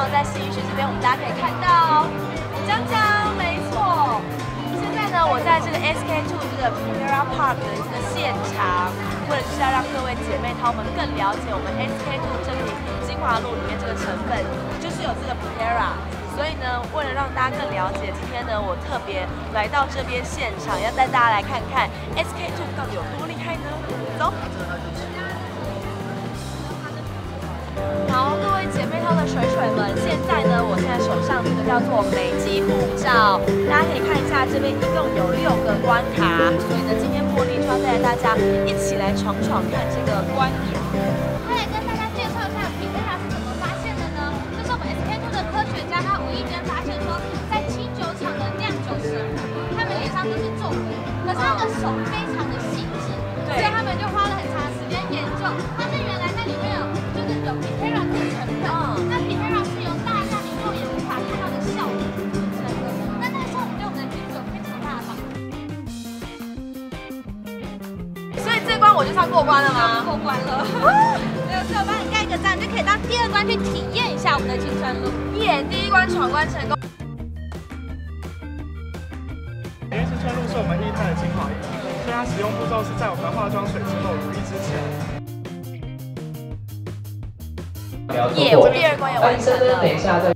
呢，在信义区这边，我们大家可以看到，江江，没错。现在呢，我在这个 SK2 这个 Primera Park 的这个现场，为了就是要让各位姐妹淘们更了解我们 SK2 这瓶精华露里面这个成分，就是有这个 Primera。所以呢，为了让大家更了解，今天呢，我特别来到这边现场，要带大家来看看 SK2 到底有多厉害呢？走。好，各位姐妹淘的水水们，现在呢，我现在手上这个叫做美肌护照，大家可以看一下，这边一共有6个关卡，所以呢，今天茉莉就要带着大家一起来闯闯看这个关卡。 他来跟大家介绍一下Primera是怎么发现的呢？就是我们 SK2 的科学家，他无意间发现说，在清酒厂的酿酒师，他们脸上都是皱纹，可是他的手非常的细致，所以他们就花了很长时间研究，发现原来那里面有Primera这个成分，那Primera是由大量你肉眼无法看到的效果组成的。那时候我们对我们的肌肤有非常大的帮助。 所以这关我就算过关了吗？ 过关了。没有错，我帮你盖一个章，就可以到第2关去体验一下我们的青春露。 耶，第1关闯关成功。 因为青春露是我们液态的精华液，所以它使用步骤是在我们化妆水之后乳液之前。 耶，我第2关也完成了。 等一下再。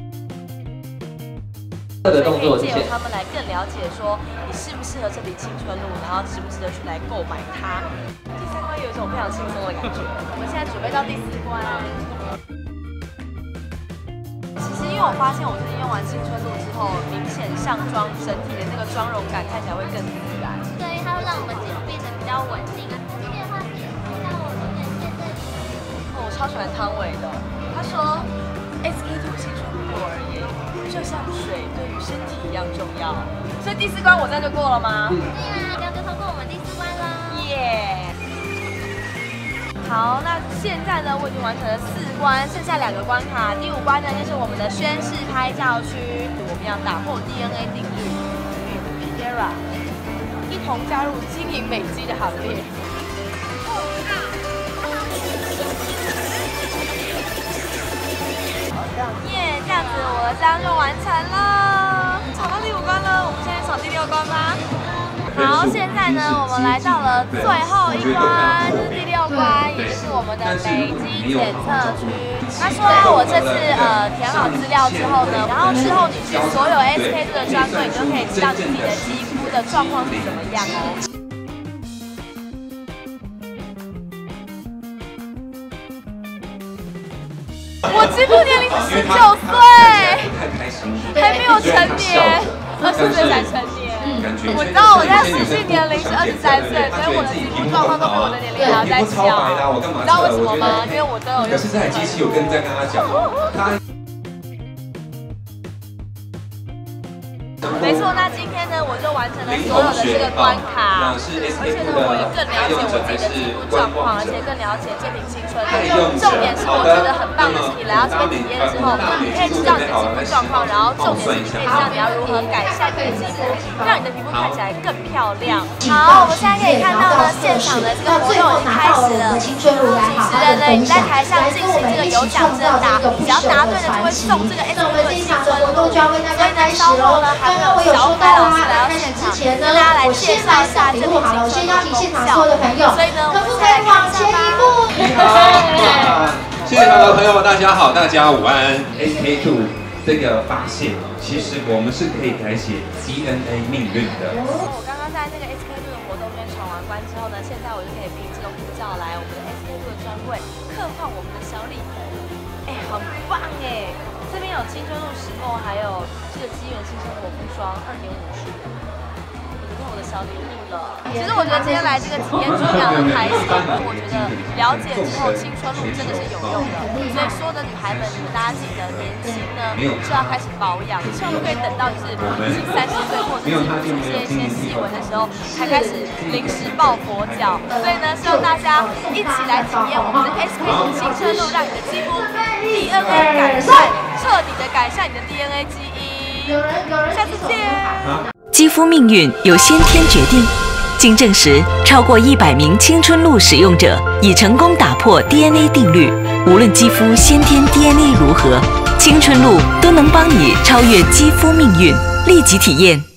这个动作借由他们来更了解说你适不适合这瓶青春露，然后值不值得去来购买它。第3关有一种非常轻松的感觉。我们现在准备到第4关。其实因为我发现我最近用完青春露之后，明显上妆整体的那个妆容感看起来会更自然。 对，它会让我们肌肤变得比较稳定啊。这边的话，像我有点现在。 我超喜欢汤唯的，他说 SK2 青春露对我而言，就像水对于身体一样重要。所以第4关我这样就过了吗？ 对啊，这样就通过我们第4关啦。 耶！好，那现在呢，我已经完成了4关，剩下2个关卡。第5关呢，就是我们的宣誓拍照区，我们要打破 DNA 定律，与 Primera 一同加入经营美肌的行列。耶，这样子我的章就完成了，闯到第5关了，我们现在闯第6关吧。好，现在呢，我们来到了最后一关，就是第6关，也就是我们的美肌检测区。他说我这次填好资料之后呢，然后之后你去所有 SK2 的专柜，你就可以知道自己的肌肤的状况是怎么样哦。我肌肤年龄是19岁，还没有成年，20岁才成年。我知道我在实际年龄是23岁，所以我的肌肤状况都比我的年龄还要再小。你知道为什么吗？因为我都有用。 可是这台机器，我跟在跟他讲， 没错，那今天呢，我就完成了所有的这个关卡，而且呢，我也更了解我自己的肌肤状况，而且更了解这瓶青春露。重点是我觉得很棒的是，你来到这边体验之后，你可以知道你的肌肤状况，然后重点是你可以知道你要如何改善你的肌肤，让你的皮肤看起来更漂亮。好，我们现在可以看到呢，现场的这个活动已经开始了，主持人呢已经在台上进行这个有奖征答，只要答对了就会送这个 SK2 的青春露。所以呢，稍后呢还会有小白老师来到现场，跟大家来介绍一下这瓶青春露的功效。所以呢，我们再来看一下吧。 现场的朋友们，大家好，大家午安。SK2 这个发现，其实我们是可以改写 DNA 命运的。 我刚刚在那个 SK2 的活动里面闯完关之后呢，现在我就可以凭这个护照来我们的 SK2 的专柜刻画我们的小礼盒。哎，很棒哎！这边有青春露石墨，还有这个肌源新生活肤霜2.5支。我的小礼物了。其实我觉得今天来这个体验就非常的开心，因为我觉得了解之后青春露真的是有用的。所以说的女孩们，你们大家记得年轻呢就要开始保养，千万不可以等到就是已经30岁或者是出现一些细纹的时候才开始临时抱佛脚。所以呢，希望大家一起来体验我们的 SK2 青春露，让你的肌肤 DNA 改善，彻底的改善你的 DNA 基因。下次见。 肌肤命运由先天决定。经证实，超过100名青春露使用者已成功打破 DNA 定律。无论肌肤先天 DNA 如何， 青春露都能帮你超越肌肤命运，立即体验。